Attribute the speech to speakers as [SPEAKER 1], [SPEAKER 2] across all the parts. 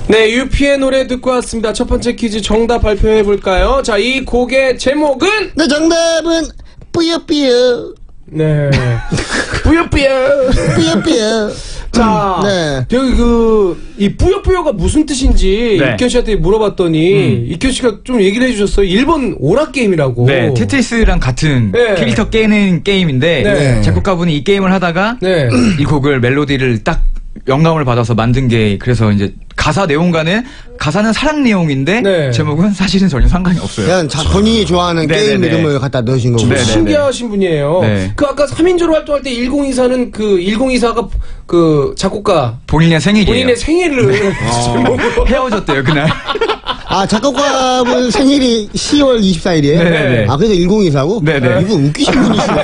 [SPEAKER 1] 네, 유피의 노래 듣고 왔습니다. 첫 번째 퀴즈 정답 발표해 볼까요? 자, 이 곡의 제목은?
[SPEAKER 2] 네, 정답은 뿌요뿌요.
[SPEAKER 1] 네. 뿌요뿌요.
[SPEAKER 2] 뿌요뿌요.
[SPEAKER 1] 자,
[SPEAKER 2] 네.
[SPEAKER 1] 여기 이 뿌요뿌요가 무슨 뜻인지
[SPEAKER 3] 네.
[SPEAKER 1] 이현 씨한테 물어봤더니 이현 씨가 좀 얘기를 해주셨어요. 일본 오락 게임이라고.
[SPEAKER 3] 네, 테트리스랑 같은
[SPEAKER 1] 네.
[SPEAKER 3] 캐릭터 깨는 게임인데
[SPEAKER 1] 네.
[SPEAKER 3] 작곡가분이 이 게임을 하다가
[SPEAKER 1] 네.
[SPEAKER 3] 이 곡을 멜로디를 딱 영감을 받아서 만든 게 그래서 이제 가사 내용과는 가사는 사랑 내용인데
[SPEAKER 1] 네.
[SPEAKER 3] 제목은 사실은 전혀 상관이 없어요.
[SPEAKER 2] 그냥 본인이 좋아하는
[SPEAKER 3] 네네네.
[SPEAKER 2] 게임 이름을 갖다 넣으신 거고.
[SPEAKER 3] 네네네.
[SPEAKER 1] 신기하신 분이에요.
[SPEAKER 3] 네.
[SPEAKER 1] 그 아까 3인조로 활동할 때 1024는 그 1024가 그 작곡가
[SPEAKER 3] 본인의 생일이에요.
[SPEAKER 1] 본인의 생일을 제목으로
[SPEAKER 3] 헤어졌대요 그날.
[SPEAKER 2] 아, 작곡가분 생일이 10월 24일이에요?
[SPEAKER 3] 네네네.
[SPEAKER 2] 아, 그래서 1024고?
[SPEAKER 3] 네네.
[SPEAKER 2] 이분 웃기신 분이시네.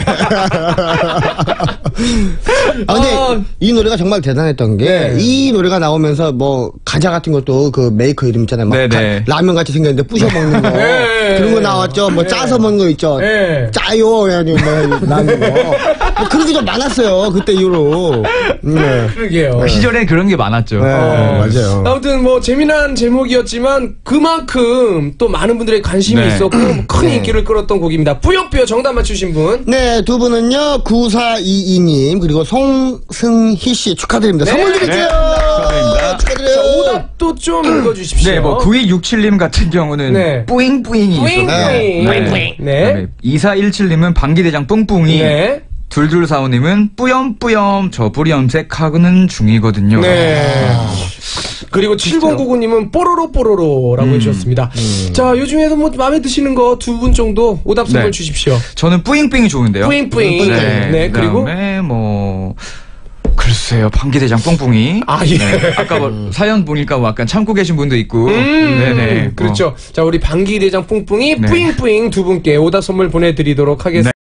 [SPEAKER 2] 아, 근데 이 노래가 정말 대단했던 게,
[SPEAKER 1] 네.
[SPEAKER 2] 이 노래가 나오면서 뭐, 과자 같은 것도 그 메이커 이름 있잖아요. 막
[SPEAKER 3] 네네.
[SPEAKER 2] 라면 같이 생겼는데 부셔 먹는 거.
[SPEAKER 1] 네.
[SPEAKER 2] 그런 거 나왔죠. 뭐,
[SPEAKER 1] 네.
[SPEAKER 2] 짜서 먹는 거 있죠.
[SPEAKER 1] 네.
[SPEAKER 2] 짜요. 해가지고 뭐, 나는 거. 뭐 그런 게 좀 많았어요. 그때 이후로. 네.
[SPEAKER 1] 그러게요.
[SPEAKER 3] 그 시절엔 그런 게 많았죠.
[SPEAKER 2] 네, 맞아요.
[SPEAKER 1] 아무튼 뭐 재미난 제목이었지만 그만큼 또 많은 분들의 관심이
[SPEAKER 3] 네.
[SPEAKER 1] 있었고 큰 인기를 끌었던 곡입니다. 뿌요뿌요 정답 맞추신 분.
[SPEAKER 2] 네, 두 분은요, 9422님, 그리고 송승희 씨 축하드립니다.
[SPEAKER 1] 네.
[SPEAKER 2] 선물 드릴게요.
[SPEAKER 3] 네, 축하드립니다.
[SPEAKER 2] 축하드려요.
[SPEAKER 1] 자, 오답도 좀 읽어주십시오.
[SPEAKER 3] 네, 뭐 9267님 같은 경우는
[SPEAKER 1] 네.
[SPEAKER 3] 뿌잉뿌잉이
[SPEAKER 1] 뿌잉뿌잉.
[SPEAKER 3] 있었고요.
[SPEAKER 1] 네.
[SPEAKER 3] 네. 2417님은 방귀대장 뿡뿡이.
[SPEAKER 1] 네.
[SPEAKER 3] 둘둘사오님은 뿌염뿌염 저 뿌리염색하고는 중이거든요.
[SPEAKER 1] 네. 그리고 7099님은 뽀로로뽀로로라고 해주셨습니다. 자, 요 중에서 뭐 마음에 드시는 거 두 분 정도 오답 선물
[SPEAKER 3] 네.
[SPEAKER 1] 주십시오.
[SPEAKER 3] 저는 뿌잉뿌잉이 좋은데요.
[SPEAKER 1] 뿌잉뿌잉. 네, 그리고
[SPEAKER 3] 그다음에 뭐 글쎄요 방귀대장 뿡뿡이.
[SPEAKER 1] 아, 예.
[SPEAKER 3] 네, 아까 뭐 사연 보니까 뭐 약간 참고 계신 분도 있고. 네네.
[SPEAKER 1] 그렇죠. 자, 우리 방귀대장 뿡뿡이
[SPEAKER 3] 네.
[SPEAKER 1] 뿌잉뿌잉 두 분께 오답 선물 보내드리도록 하겠습니다.